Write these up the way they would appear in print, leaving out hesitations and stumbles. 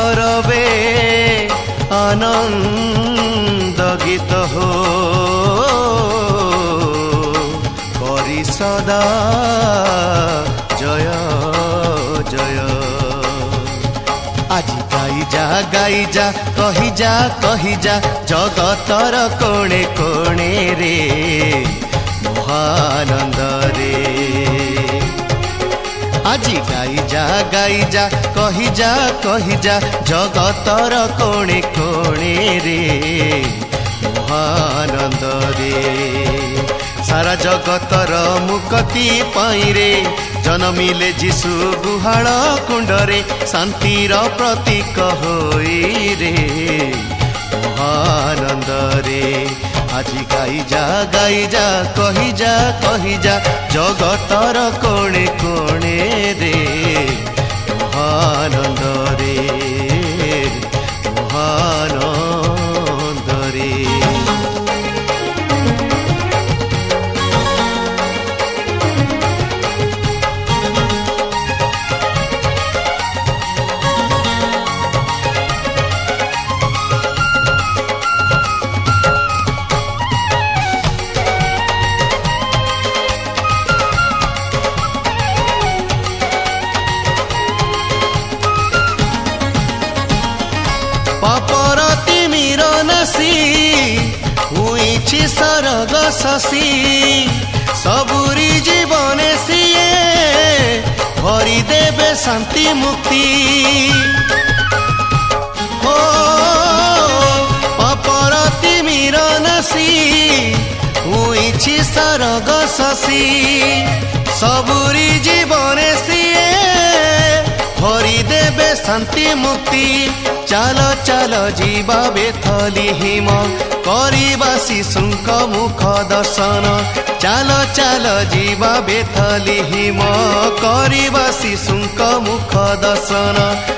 ରବେ ଆନନ୍ଦ ଗୀତ ହୋ କରି ସଦା ଜୟ ଜୟ। ଆଜି ଗାଇ ଯା କହି ଯା ଜଗତର କୋଣେ କୋଣେ ରେ ମହାନନ୍ଦରେ। ଆଜି ଗାଇ ଯା କହି ଯା ଜଗତର କୋଣେ କୋଣେ ରେ ମହାନନ୍ଦରେ। ସାରା ଜଗତର ମୁକ୍ତି ପାଇଁ ରେ ଜନମିଲେ ଯୀଶୁ ଗୁହାଳ କୁଣ୍ଡରେ ଶାନ୍ତିର ପ୍ରତୀକ ହୋଇ ରେ ମହାନନ୍ଦରେ। ଆଜି ଗାଇ ଯା କହି ଯା ଜଗତର କୋଣେ କୋଣେ ରେ ମହାନନ୍ଦରେ ମହାନନ୍ଦରେ। ପାପର ତିମିର ନାସି ହୋଇଛି ସରଗ ଶଶୀ ସବୁରି ଜୀବନେ ସିଏ ଭରି ଦେବେ ଶାନ୍ତି ମୁକ୍ତି। ଓ ପାପର ତିମିର ନାସି ହୋଇଛି ସରଗ ଶଶୀ ସବୁରି ଜୀବନେ ସିଏ ଭରି ଦେବେ ଶାନ୍ତି ମୁକ୍ତି। ଚାଲ ଚାଲ ଯିବା ବେଥଲିହିମ କରିବା ଶିଶୁଙ୍କ ମୁଖ ଦର୍ଶନ। ଚାଲ ଚାଲ ଯିବା ବେଥଲିହିମ କରିବା ଶିଶୁଙ୍କ ମୁଖ ଦର୍ଶନ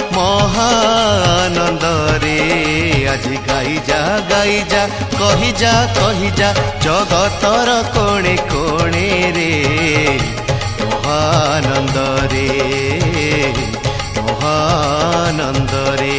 ମହାନନ୍ଦରେ। ଆଜି ଗାଇ ଯା କହି ଯା ଜଗତର କୋଣେ କୋଣେ ରେ ମହାନନ୍ଦରେ ମହାନନ୍ଦରେ।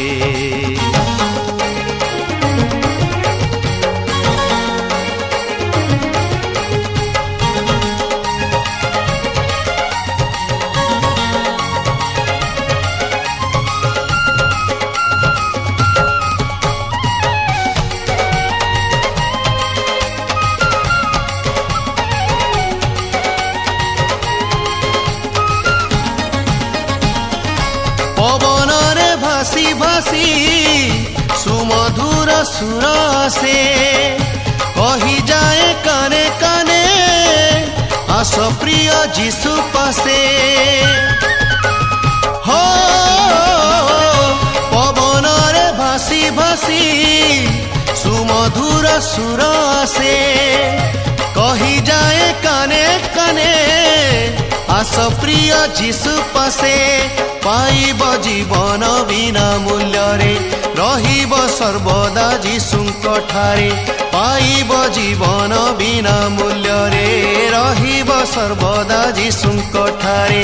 ପବନରେ ଭାସି ଭାସି ସୁମଧୁର ସୁର ଆସେ କହିଯାଏ କାନେ କାନେ ଆସ ପ୍ରିୟ ଯୀଶୁ ପାଶେ। ହୋ ପବନରେ ଭାସି ଭାସି ସୁମଧୁର ସୁର ଆସେ କହିଯାଏ କାନେ କାନେ ଆସ ପ୍ରିୟ ଯୀଶୁ ପାଶେ। ପାଇବ ଜୀବନ ବିନା ମୂଲ୍ୟରେ ରହିବ ସର୍ବଦା ଯୀଶୁଙ୍କ ଠାରେ। ପାଇବ ଜୀବନ ବିନା ମୂଲ୍ୟରେ ରହିବ ସର୍ବଦା ଯୀଶୁଙ୍କ ଠାରେ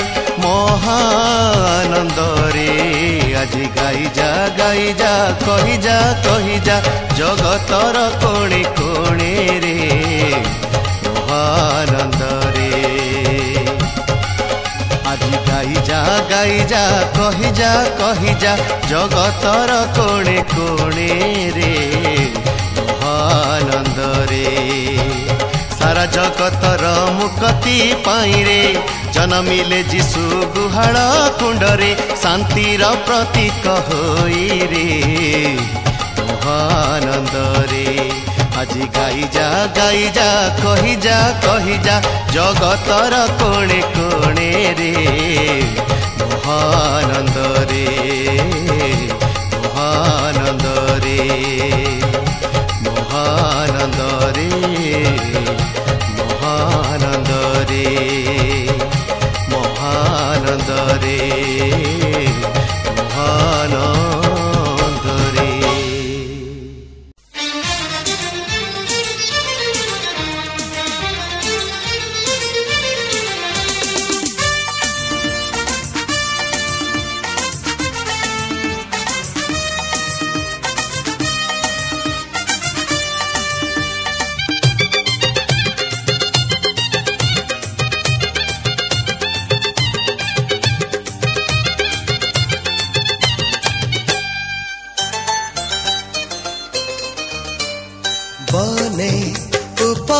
ମହାନନ୍ଦରେ। ଆଜି ଗାଇ ଯା କହି ଯା ଜଗତର କୋଣେ କୋଣେ ରେ ମହାନନ୍ଦରେ। ଆଜି ଗାଇ ଯା କହି ଯା ଜଗତର କୋଣେ କୋଣେ ରେ ମହାନନ୍ଦରେ। ସାରା ଜଗତର ମୁକ୍ତି ପାଇଁ ରେ ଜନମିଲେ ଯୀଶୁ ଗୁହାଳ କୁଣ୍ଡରେ ଶାନ୍ତିର ପ୍ରତୀକ ହୋଇ ରେ ମହାନନ୍ଦରେ। ଆଜି ଗାଇ ଯା କହି ଯା ଜଗତର କୋଣେ କୋଣେ ରେ ମହାନନ୍ଦରେ ମହାନନ୍ଦରେ ମହାନନ୍ଦରେ ମହାନନ୍ଦରେ ମହାନନ୍ଦରେ ମହାନନ୍ଦରେ।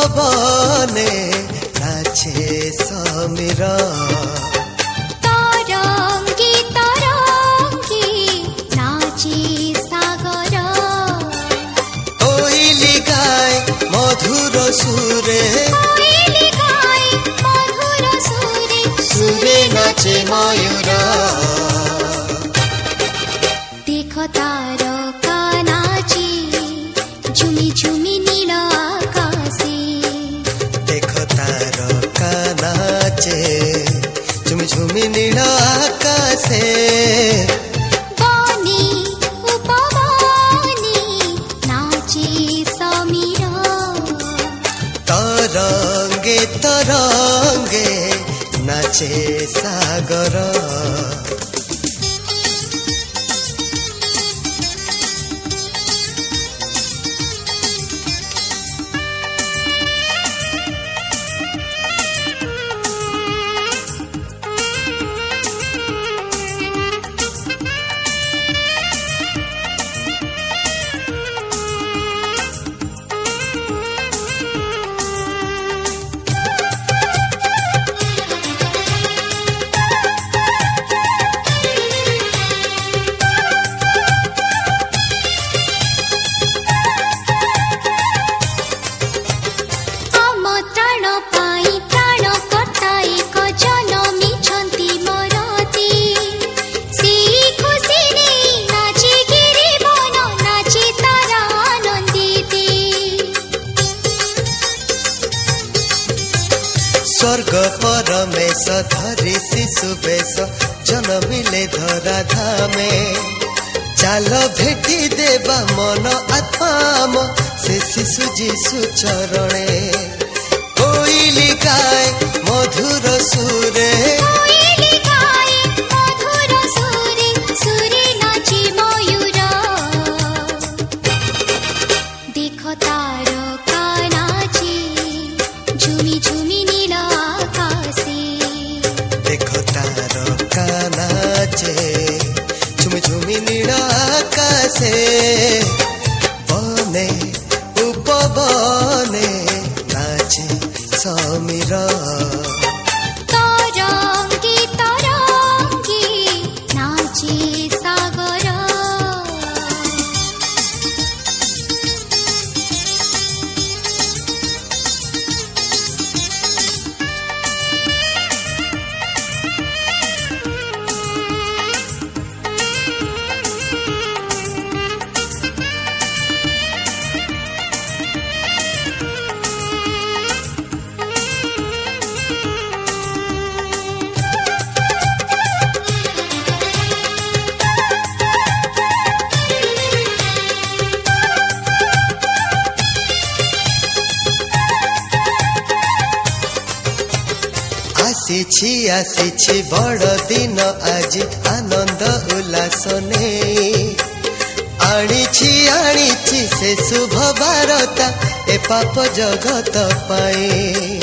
उपवने नाचे समीर तरंगे तरंगे नाचे सागर कोइली गाय मधुर सुरे सुरे नाचे मयूर देख तारका नाचे झुमी झुमी नील आकाशे देख तारका नाचे झुमी झुमी नील आकाशे बने उपवने नाचे समीर तरंगे तरंगे नाचे सागर स्वर्ग परमेश धरी शिशु बेश जन्मिले धरा धामे चाल भेटी देवा मन आत्मा से शिशु जीशु चरणे कोइली गाय मधुर सुरे देख तारका नाचे झुमी झुमी नील आकाशे देख तारका नाचे झुमी झुमी नील आकाशे बने उपवने नाचे समीर तरंगे तरंगे नाचे सागर आसी बड़ दिन आज आनंद उल्लास ने आनी से शुभ बारता ए पाप जगत पाए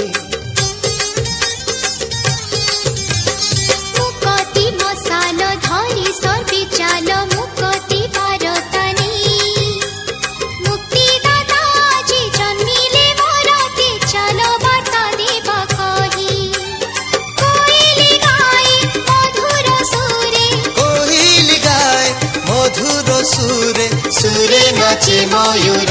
मुकति मसाल धरी सर्वे चाल मुकति बारतानी मुक्ति दाता जी जन्मिले भरते चल बाटा देवा कही कोइली गाय मधुर सुरे सुरे नाचे मयूर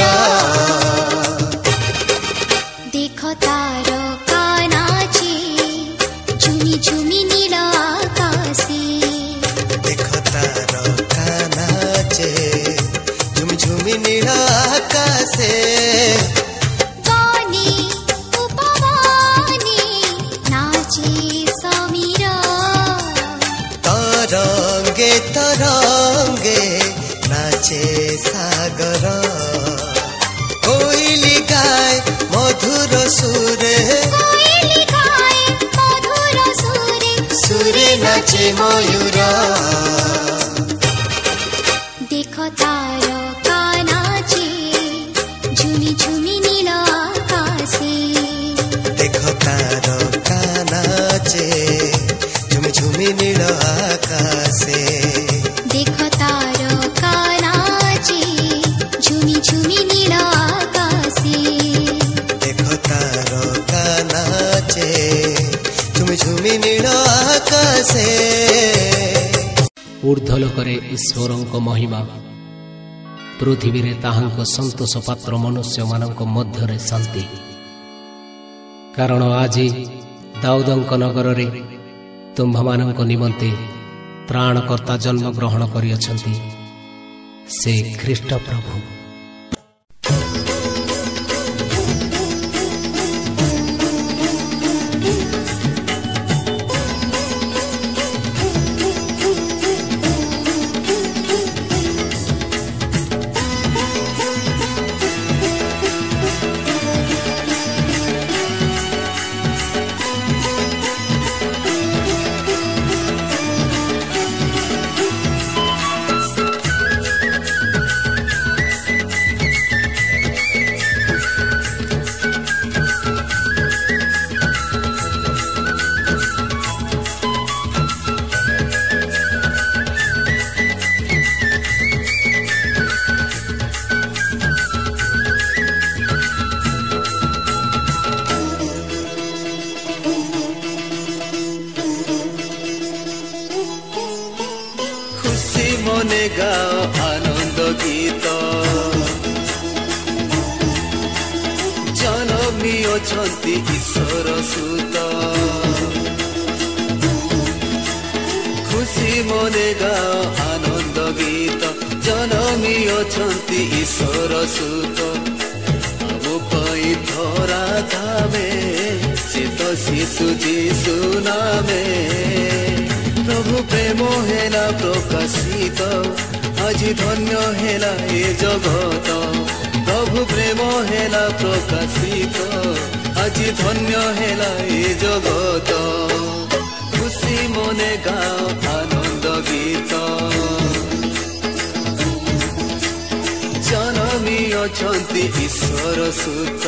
देख तारका नाचे झुमी झुमी नील आकाशे देख तारका नाचे झुमी झुमी नील आकाशे बने उपवने नाचे समीर तरंगे तरंगे नाचे सागर कोइली गाय मधुर सुरे सुरे नाचे मयूर देख तारका नाचे झुमी झुमी नील आकाशे देख तारका नाचे झुमी झुमी नील आकाशे देख तारका नाचे झुमी झुमी नील आकाशे देख तारका इहलोकरे ईश्वरଙ୍କ महिमा पृथ्वी रे ताहांक संतोष पात्र मनुष्य मानक मध्यरे शांति। कारण आज दाऊदଙ୍କ नगर रे तुम्भमानଙ୍କ निमंते त्राणकर्ता जन्म ग्रहण करियछंती, से ख्रीष्ट प्रभु। মনে গাও আনন্দ গীত, জনমী অছন্তি ঈশ্বর সুত। খুশি মনে গাও আনন্দ গীত, জনমী অছন্তি ঈশ্বর সুত। ଆମ ପାଇଁ ଧରା ଧାମେ ସେ ତ ଶିଶୁ ଯୀଶୁ ନାମେ। प्रभु प्रेम हेला प्रकाशित, आज धन्य हेला ए जगत। प्रभु प्रेम हेला प्रकाशित, आज धन्य हेला ए जगत। खुशी मने गाओ आनंद गीत, जनमी अछंती ईश्वर सुत।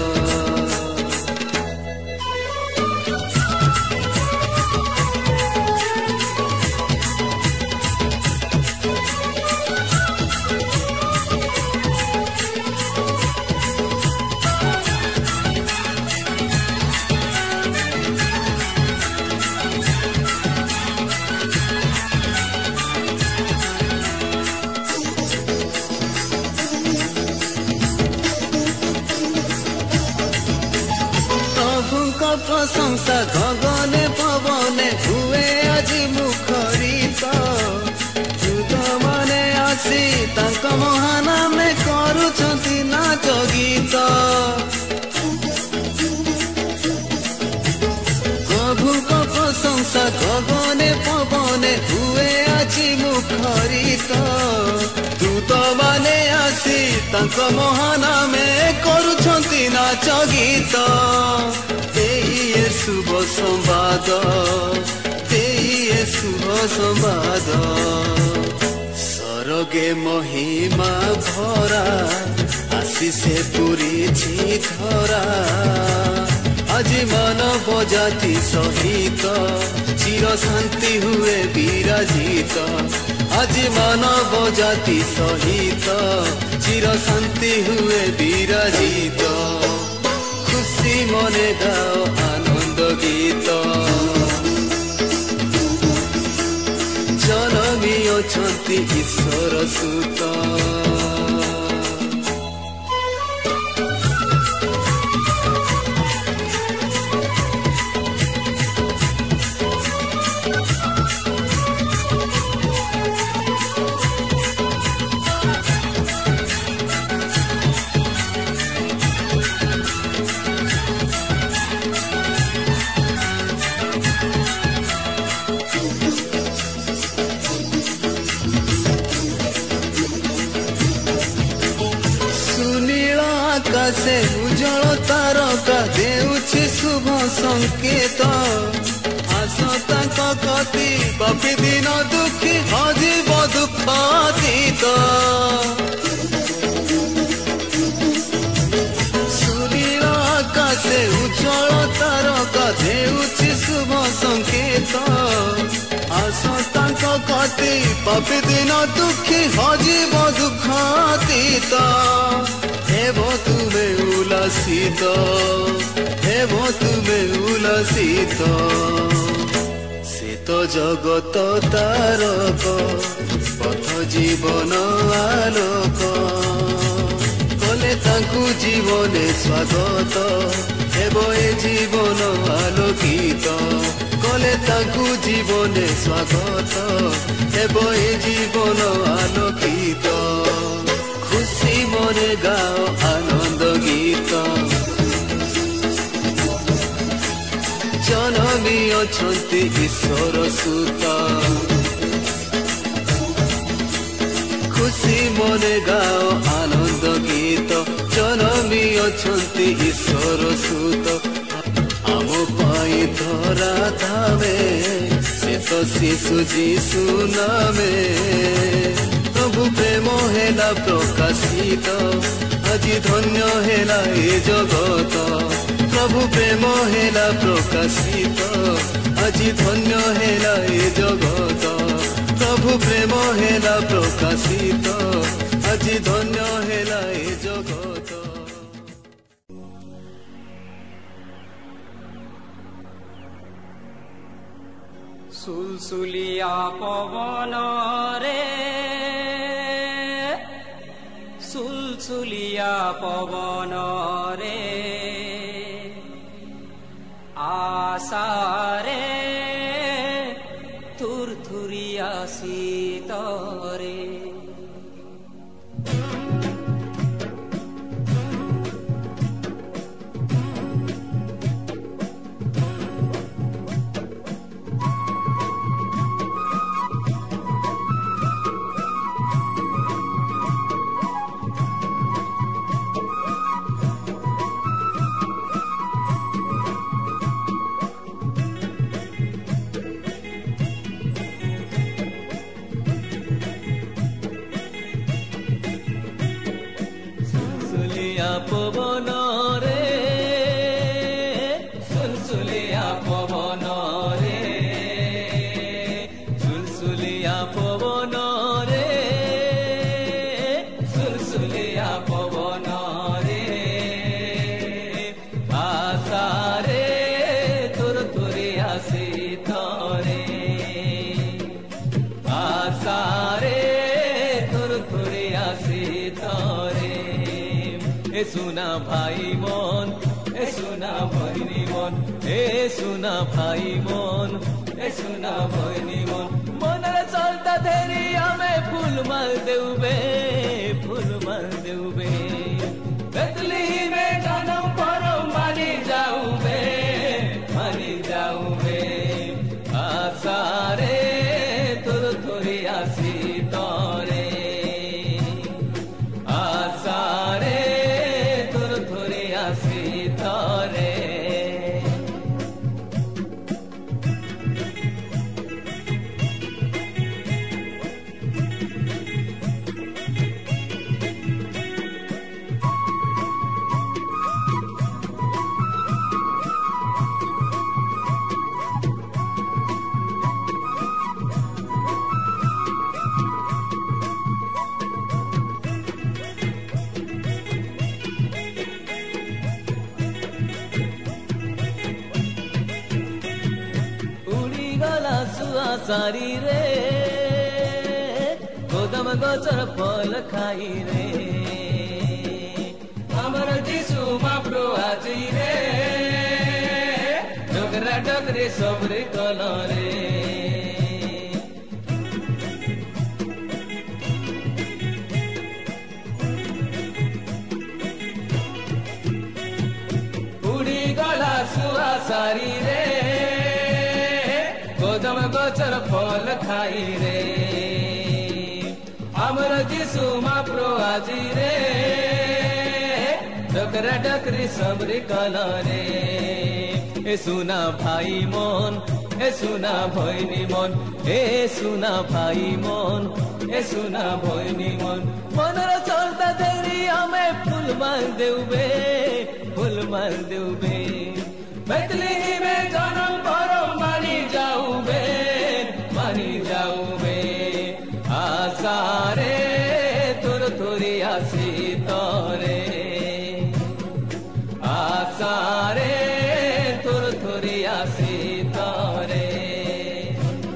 प्रशंसा गगने पवने हुए आज मुखरित। दूत माने आसी तांक महानामे करुछंती नाच गीत। प्रभुଙ୍କ प्रशंसा गगने पवने हुए आज मुखरित। दूत माने आसी तांक महानामे करुछंती नाच गीत। शुभ संवाद, शुभ संवाद, सरगे महिमा भरा आशीषे पूरीछि धरा। आज मानव जाति सहित चिर शांति हुए विराजित। आज मानव जाति सहित चिर शांति हुए विराजित। खुशी मने गाओ आनंद गीत, जनमी अछंती ईश्वर सुत। से उज्जवल तारका देउछि शुभ संकेत। आसता कति पापी दिन दुखी हजिब दुःखातीत। सुनील आकाशे उज्जवल तारका देउछि शुभ संकेत। आसता कति पापी दिन दुखी हजिब दुःखातीत। हेबो तुमे उल्लासित, हेबो तुमे उल्लासित। से তো জগত তারক পথ জীবন আলোক কলে তাଙ୍କୁ জীবনে স্বাগত ହେବ ଏ জীবন আলোকিত কলে তাଙ୍କୁ জীবনে স্বাগত ହେବ ଏ জীবন আলোকিত খুশি মনে গাও আনন্দ গীত জনমী অছন্তি ঈশ্বর সুত খুশি মনে গাও আনন্দ গীত জনমী অছন্তি ঈশ্বর সুত আম পাই ধরা ধামে সে তো শিশু যিশু নামে প্রভু প্রেম হেলা প্রকাশিত আজি ধন্য হেলা এ জগত প্রভু প্রেম হেলা প্রকাশিত আজি ধন্য হেলা এ জগত প্রভু প্রেম হেলা প্রকাশিত আজি ধন্য হেলা এ জগত সুলসুলিয়া পবন রে সুলসুলিয়া পবন রে আশারে থুরথুরিয়া শীতরে পবন রে সুলসুলিয়া পবন রে সুলসুলিয়া পবন রে সুলসুলিয়া পবন রে আশারে তোর তোরে আসি তরে আশারে তোর তোরে আসি তরে এ সুনা ভাই মন এ সুনা ভৈনী মন এ সুনা ভাই মন এ সুনা ভৈনী মন মনের চলতা ধেরি আমি ফুল মাল দেউবে ফুল মাল দেউবে বেতলিমে জনম পরম মানি যাউবে আশারে তোর তোরে আসি তরে আশারে তরে सारी रे गोदम गोचर फल खाई रे अमर जीशु माप्रो आजी रे डोगरा डोगरे सबरे कल रे उड़ी गला सुआ सारी रे गोदम गोचर फल खाई रे अमर जीशु माप्रो आजी रे डकरा डकरी सबरी कला रे ए सुना भाई मन ए सुना भैनी मन ए सुना भाई मन ए सुना भैनी मन मनर चलता देरी हमें फूल माल देउबे बेतलिहिमे जन्म परम मानी जाउबे आशारे तोर तोरी आसी तरे आशारे तोर तोरी आसी तरे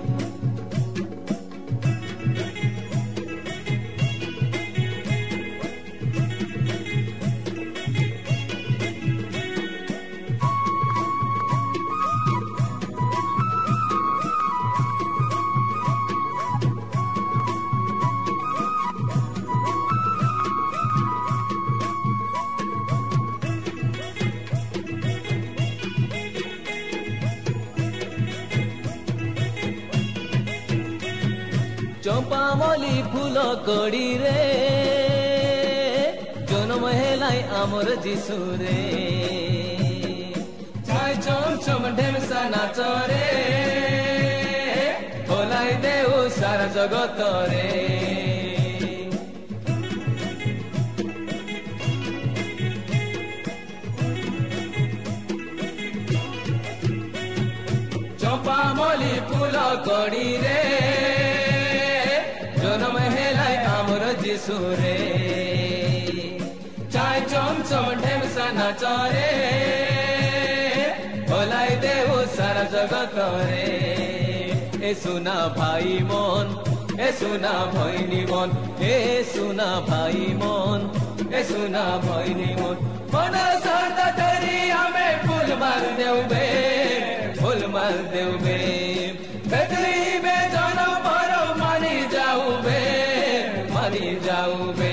मली फूल कड़ी रे जन्म हेलाई आमर जीशु रे छाई चम चम ढेमसा नाच रे भोलाई देऊ सारा जगत रे चंपा मली फूल कड़ी रे जन्म हेलाई आमर जीशु रे चाय चम चम ढेमसा नाच रे भोलाई देऊ सारा जगत रे ए सुना भाई मन ए सुना भैनी मन ए सुना भाई मन ए सुना भैनी मन मन सर्दा तेरी हमें फूल मार देऊ बे फूल मार देऊ बे बेतली में जानो मारो मानी जाऊ बे